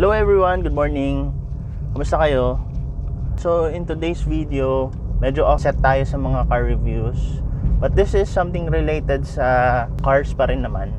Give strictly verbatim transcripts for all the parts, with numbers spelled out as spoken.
Hello everyone, good morning. Kumusta kayo? So in today's video, medyo offset tayo sa mga car reviews. But this is something related sa cars pa rin naman.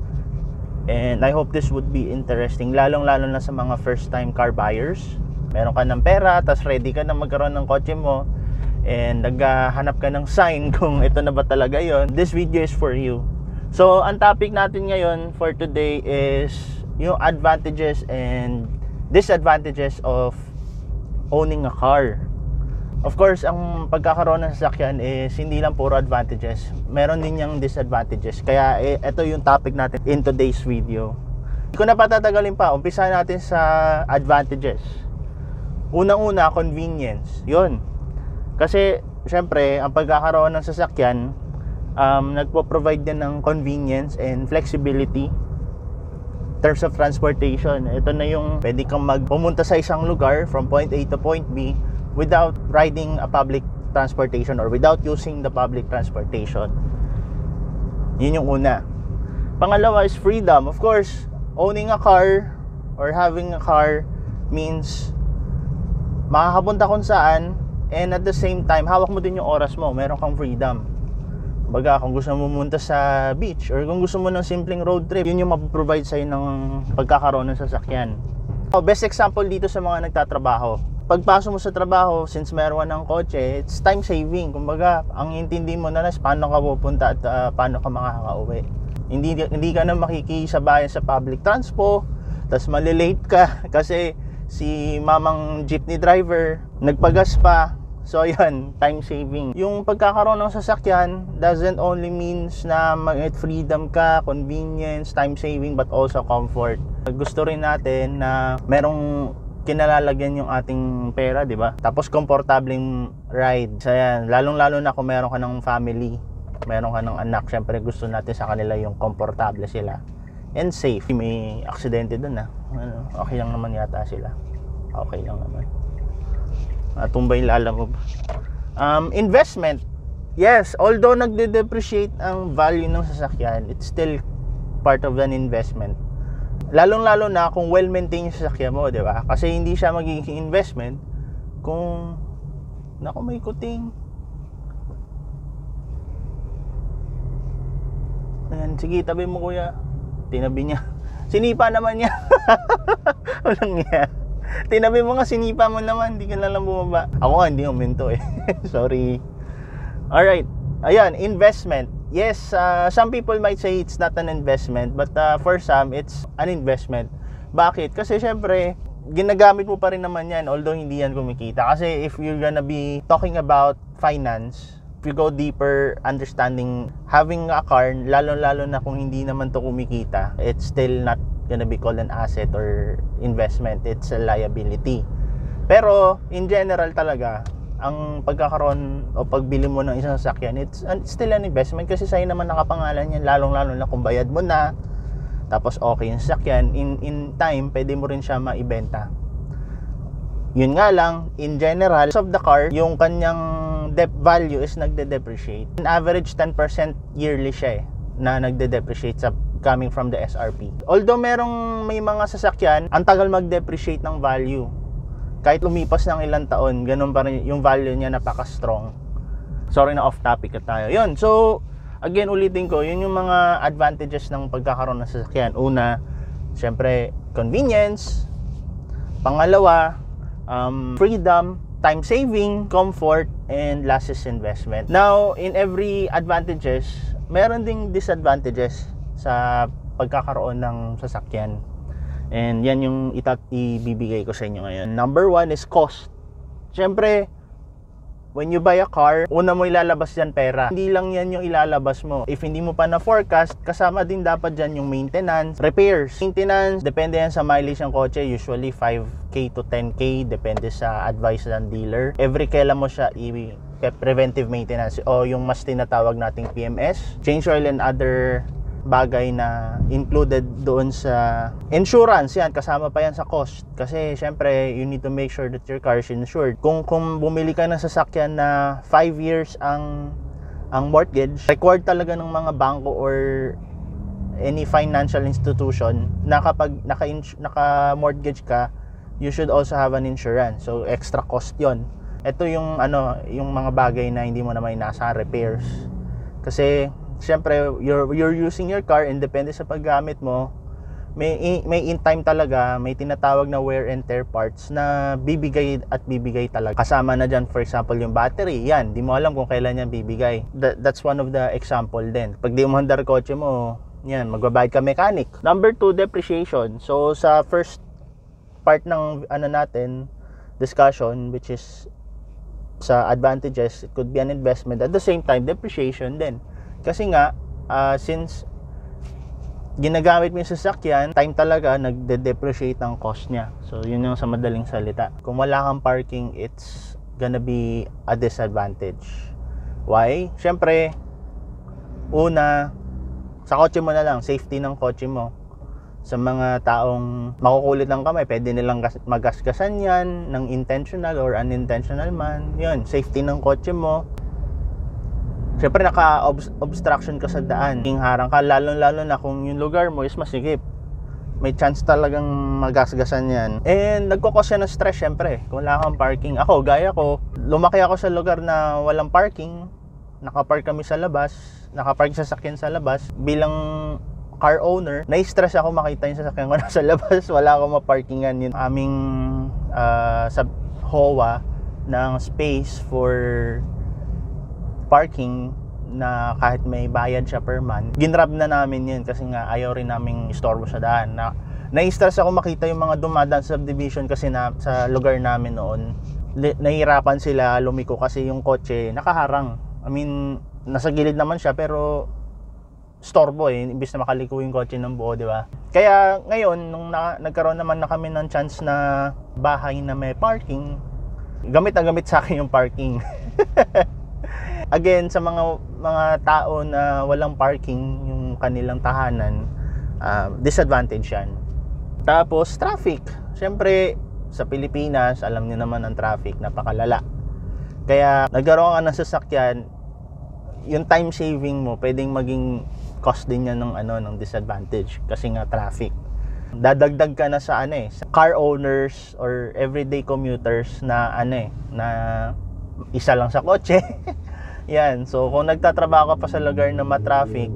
And I hope this would be interesting, lalong-lalo na sa mga first time car buyers. Meron ka ng pera, tas ready ka na magkaroon ng kotse mo, and naghahanap ka ng sign kung ito na ba talaga yon. This video is for you. So ang topic natin ngayon for today is yung advantages and disadvantages of owning a car. Of course, ang pagkakaroon ng sasakyan is hindi lang puro advantages, meron din yung disadvantages. Kaya eh, ito yung topic natin in today's video. Hindi ko na patatagalin pa, umpisa natin sa advantages. Unang-una, convenience. Yun. Kasi syempre, ang pagkakaroon ng sasakyan um, nagpo-provide din ng convenience and flexibility terms of transportation. Ito na yung pwede kang magpumunta sa isang lugar from point A to point B without riding a public transportation or without using the public transportation. Yun yung una. Pangalawa is freedom. Of course, owning a car or having a car means makakapunta kung saan, and at the same time hawak mo din yung oras mo, meron kang freedom. Baga, kung gusto mo pumunta sa beach or kung gusto mo ng simpleng road trip, yun yung mapaprovide sa'yo ng pagkakaroon ng sasakyan. Best example dito sa mga nagtatrabaho. Pagpasok mo sa trabaho, since meron ng kotse, it's time saving. Kumbaga, ang intindi mo na lang paano ka pupunta at uh, paano ka makakauwi. Hindi, hindi ka na makikisabayan sa public transport, tapos malilate ka kasi si mamang jeepney driver nagpagas pa. So yan, time saving. Yung pagkakaroon ng sasakyan doesn't only means na mag-freedom ka, convenience, time saving, but also comfort. Gusto rin natin na merong kinalalagyan yung ating pera, di ba? Tapos komportableng ride. So yan, lalong-lalo na kung meron ka ng family, meron ka ng anak, syempre gusto natin sa kanila yung komportable sila and safe. May aksidente dun ah. Ano, okay lang naman yata sila. Okay lang naman. Atumbay lala mo. Um, investment. Yes, although nagde-depreciate ang value ng sasakyan, it's still part of an investment. Lalong-lalo na kung well-maintained yung sasakyan mo, di ba? Kasi hindi siya magiging investment kung naku, may kuting. Ayan, sige, tabi mo kuya. Tinabi niya. Sinipa naman niya. Walang niya. Tinabi mo nga, sinipa mo naman, hindi ka na lang bumaba. Ako nga, hindi uminto eh. Sorry. Alright, ayan, investment. Yes, uh, some people might say it's not an investment, but uh, for some, it's an investment. Bakit? Kasi syempre, ginagamit mo pa rin naman yan, although hindi yan kumikita. Kasi if you're gonna be talking about finance, if you go deeper, understanding having a car, lalo-lalo na kung hindi naman to kumikita, it's still not gonna be called an asset or investment. It's a liability. Pero in general talaga, ang pagkakaroon o pagbili mo ng isang sasakyan, it's, it's still an investment kasi sa'yo naman nakapangalan yan, lalong-lalo na kung bayad mo na, tapos okay yung sasakyan, in, in time pwede mo rin siya maibenta. Yun nga lang, in general of the car, yung kanyang dep value is nagde-depreciate. On average ten percent yearly siya eh, na nagde-depreciate sa coming from the S R P. Although merong may mga sasakyan, ang tagal mag-depreciate ng value. Kahit lumipas ng ilang taon, ganun pa rin yung value niya, napaka-strong. Sorry na off topic ka tayo. Yun, so again, ulitin ko, yun yung mga advantages ng pagkakaroon ng sasakyan. Una, syempre, convenience. Pangalawa, um, freedom, time saving, comfort, and last is investment. Now, in every advantages, meron ding disadvantages sa pagkakaroon ng sasakyan. And yan yung itat ibibigay ko sa inyo ngayon. Number one is cost. Siyempre, when you buy a car, una mo ilalabas dyan pera. Hindi lang yan yung ilalabas mo. If hindi mo pa na-forecast, kasama din dapat dyan yung maintenance, repairs. Maintenance, depende yan sa mileage ng kotse. Usually five K to ten K, depende sa advice ng dealer. Every kailan mo siya i- preventive maintenance o yung mas tinatawag nating P M S, change oil and other bagay na included doon sa insurance. Yan, kasama pa yan sa cost. Kasi syempre, you need to make sure that your car is insured. Kung, kung bumili ka ng sasakyan na five years ang ang mortgage, required talaga ng mga bangko or any financial institution na kapag naka, naka-mortgage ka, you should also have an insurance. So extra cost yon. Ito yung ano, yung mga bagay na hindi mo na may nasa repairs. Kasi syempre you're you're using your car, and depende sa paggamit mo, may may in time talaga, may tinatawag na wear and tear parts na bibigay at bibigay talaga. Kasama na diyan, for example, yung battery. Yan, di mo alam kung kailan yan bibigay. That, that's one of the example din. Pag di mo handar kotse mo, yan, magbabayad ka mechanic. Number two, depreciation. So sa first part ng ano natin, discussion, which is sa advantages, it could be an investment. At the same time, depreciation din. Kasi nga, uh, since ginagamit mo yung sasakyan, time talaga nagde-depreciate ang cost niya. So yun yung sa madaling salita. Kung wala kang parking, it's gonna be a disadvantage. Why? Syempre, una, sa kotse mo na lang, safety ng kotse mo. Sa mga taong makukulit ng kamay, pwede nilang magasgasan yan ng intentional or unintentional man. Yun, safety ng kotse mo. Siyempre naka-obstruction ka sa daan, yung harang ka, lalo-lalo na kung yung lugar mo is masikip, may chance talagang magasgasan yan. And nagkukos yan ng stress syempre kung wala kang parking. Ako, gaya ko, lumaki ako sa lugar na walang parking, nakapark kami sa labas, nakapark sa sasakyan sa labas. Bilang car owner, nai-stress ako makita yung sasakyan ko nasa labas, wala akong maparkingan. Yung aming uh, sa H O A ng space for parking na kahit may bayad siya per month, ginrab na namin yun kasi nga ayaw rin naming istorbo sa daan. Na, na-stress ako makita yung mga dumadaan sa subdivision kasi na, sa lugar namin noon. Nahihirapan sila lumiko kasi yung kotse nakaharang. I mean, nasa gilid naman siya pero storbo eh, imbis na makaliko yung kotse ng buo, di ba? Kaya ngayon, nung na, nagkaroon naman na kami ng chance na bahay na may parking, gamit na gamit sa akin yung parking. Again, sa mga mga tao na walang parking yung kanilang tahanan, uh, disadvantage yan. Tapos traffic. Siyempre sa Pilipinas, alam niyo naman ang traffic, napakalala. Kaya nagkaroon ka ng sasakyan, yung time saving mo pwedeng maging cost din yan ng ano ng disadvantage kasi nga traffic. Dadagdag ka na sa ano eh, sa car owners or everyday commuters na ano eh, na isa lang sa kotse. Yan, so kung nagtatrabaho ka pa sa lugar na ma-traffic,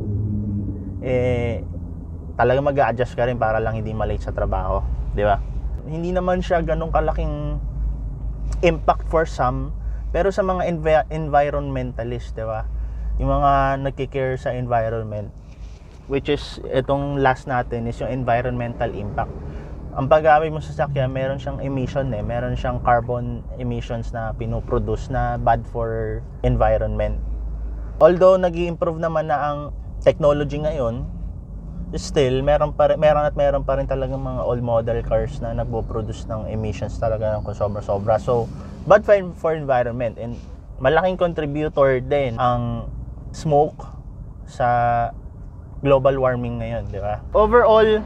eh talaga mag-a-adjust ka rin para lang hindi malate sa trabaho, di ba? Hindi naman siya ganun kalaking impact for some, pero sa mga env- environmentalist, di ba? Yung mga nagki-care sa environment, which is itong last natin is yung environmental impact. Ang paggamit mo sa sasakyan, meron siyang emission eh, meron siyang carbon emissions na pinoproduce na bad for environment. Although nag-i-improve naman na ang technology ngayon, still meron pa rin, meron at meron pa rin talagang mga old model cars na nagpo-produce ng emissions talaga ng sobra-sobra. So, bad for, for environment, and malaking contributor din ang smoke sa global warming ngayon, di ba? Overall,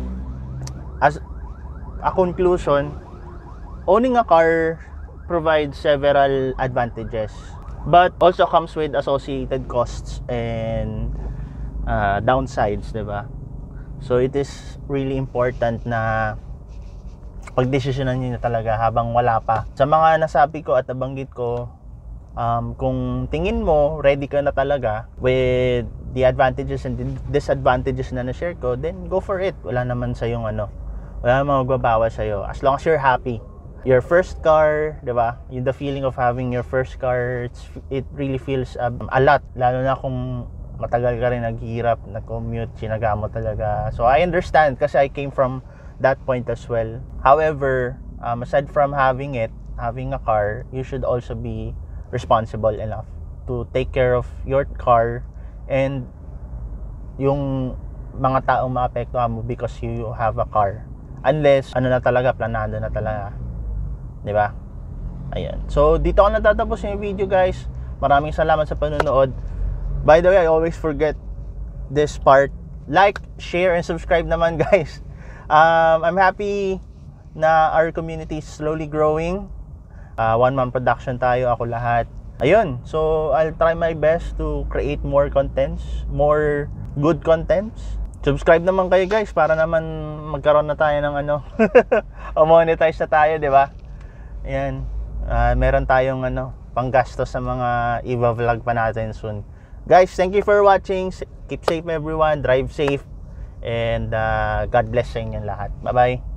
as a conclusion, owning a car provides several advantages, but also comes with associated costs and uh, downsides, diba? So it is really important na pagdesisyonan niyo talaga habang wala pa. Sa mga nasabi ko at nabanggit ko, um, kung tingin mo ready ka na talaga with the advantages and disadvantages na na-share ko, then go for it. Wala naman sa yung ano, wala namang magbabawas sa'yo. As long as you're happy. Your first car, di ba? Yung the feeling of having your first car, it's, it really feels um, a lot. Lalo na kung matagal ka rin naghihirap, nag-commute, sinaga mo talaga. So I understand kasi I came from that point as well. However, um, aside from having it, having a car, you should also be responsible enough to take care of your car and yung mga taong maapektuhan mo because you have a car. Unless, ano na talaga, planado na talaga. Diba? Ayan. So, dito ako natatapos yung video, guys. Maraming salamat sa panonood. By the way, I always forget this part. Like, share, and subscribe naman, guys. Um, I'm happy na our community is slowly growing. Uh, one-man production tayo, ako lahat. Ayun. So, I'll try my best to create more contents, more good contents. Subscribe naman kayo guys para naman magkaroon na tayo ng ano o monetize na tayo, di ba? Ayan, uh, meron tayong ano panggastos sa mga i-vlog pa natin soon. Guys, thank you for watching. Keep safe everyone, drive safe, and uh, God bless sa inyo lahat. Bye bye.